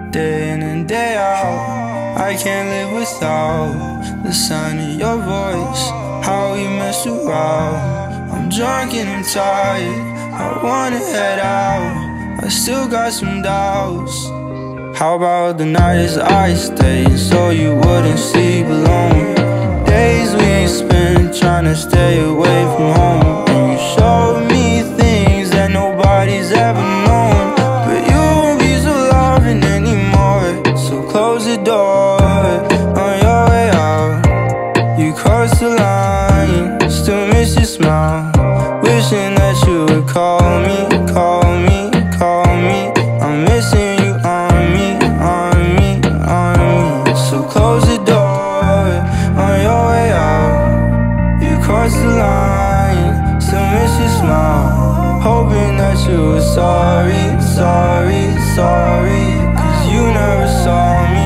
day in and day out. I can't live without the sound of your voice, how we messed around. I'm drunk and I'm tired, I wanna head out. I still got some doubts. How about the nights I stayed so you wouldn't sleep alone? Days we spent trying to stay away from home, and you showed me things that nobody's ever known. But you won't be so loving anymore, so close the door on your way out. You crossed the line, still miss your smile, wishing that you would call me, call me, call me. I'm missing you on me, on me, on me. So close the door on your way out. You crossed the line, still miss your smile, hoping that you were sorry, sorry, sorry. Cause you never saw me,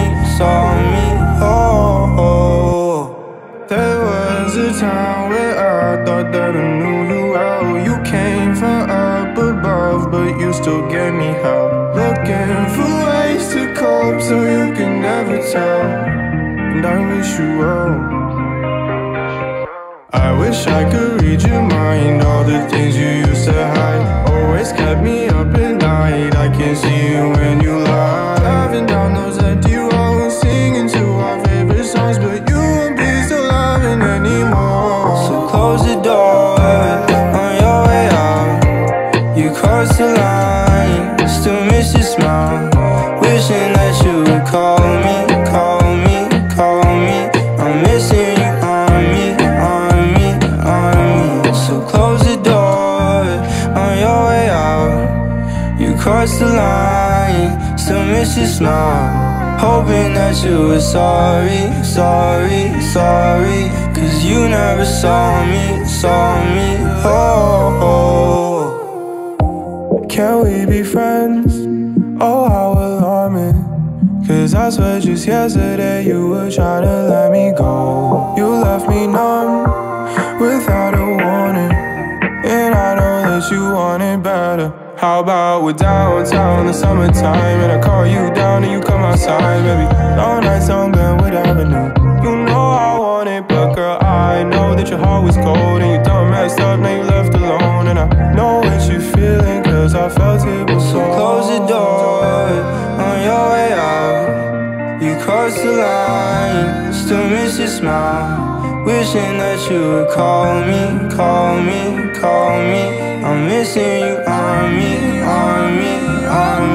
oh, oh. There was a time where I thought that I knew you well. You came from up above, but you still gave me hell. Looking for ways to cope so you can never tell, and I wish you well. I wish I could read your mind, all the things you used to hide always kept me up at night. I can see you when you lie, driving down those empty roads, singing to our favorite songs, but you won't be so loving anymore. So close the door on your way out. You crossed the line, still miss your smile, wishing that you would call me, call me, call me. I'm missing you on me, on me, on me. So close the door on your way out. You crossed the line, still miss your smile, hoping that you were sorry, sorry, sorry. Cause you never saw me, oh, oh. Can we be friends? Oh, how alarming. Cause I swear just yesterday you were trying to let me go. You left me numb without a warning, and I know that you wanted better. How about we're downtown in the summertime, and I call you down and you come outside, baby. All nights on Glenwood Avenue. You know I want it, but girl, I know that your heart was cold, and you done messed up, now you left alone. And I know what you're feeling, cause I felt it before. So close the door on your way out. You crossed the line, still miss your smile, wishing that you would call me, call me, call me. I'm missing you on me, on me, on me.